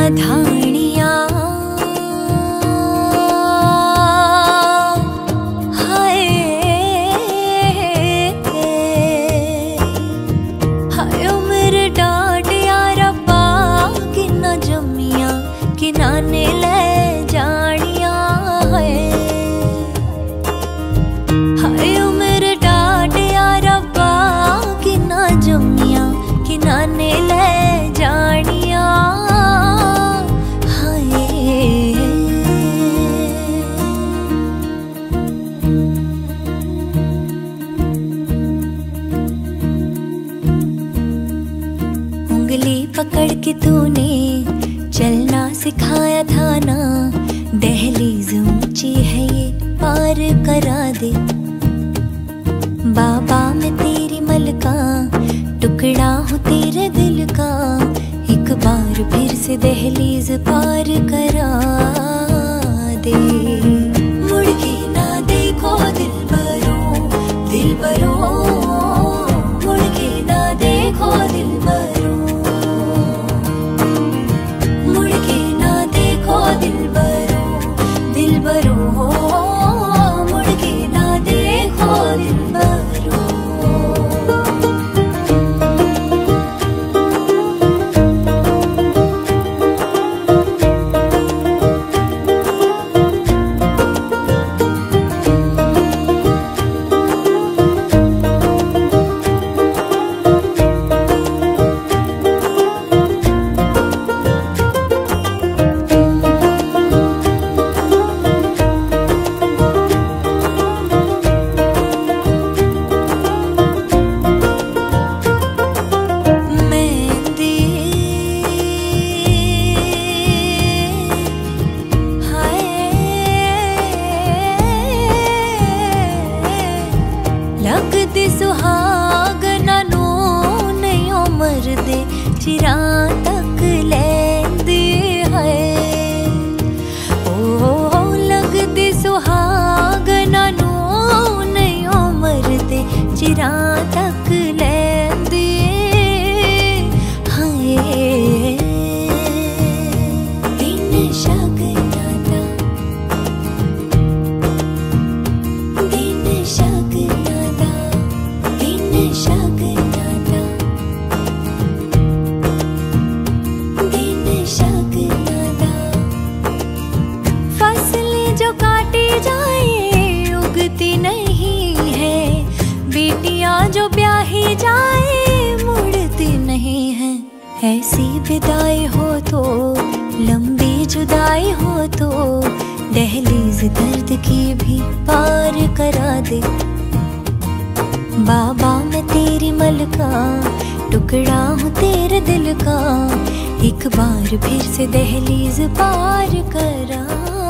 धाणिया हाय हाय उम्र डाडिया रब्बा किन्ना जम्मिया किन्ना ने ले जानिया है हाय उम्र डाडिया रब्बा किन्ना जम्मिया किन्ना ने ले जानिया पकड़ के तूने चलना सिखाया था ना, दहलीज ऊंची है ये पार करा दे। बाबा मैं तेरी मलका, टुकड़ा हूँ तेरे दिल का, एक बार फिर से दहलीज पार करा दे। मुड़ के ना देखो दिलबरो दिलबरो, मुड़ के ना देखो दिलबरो, दिलबरो दिलबरो, मुड़ के ना देखो दिलबरो। सुहागना नू नहीं उमर दे चिरा तक लेंदी है। ओ लगदी सुहागना नू नहीं उमर दे चिरा तक लेंदी है। दिन शगना दा दिन शगना फसलें जो काटी जाए उगती नहीं है, बेटियां जो ब्याही जाए मुड़ती नहीं है। ऐसी विदाई हो तो लंबी जुदाई हो तो दहलीज दर्द की भी पार करा दे। बाबा मैं तेरी मलका, टुकड़ा हूँ तेरे दिल का, एक बार फिर से दहलीज पार करा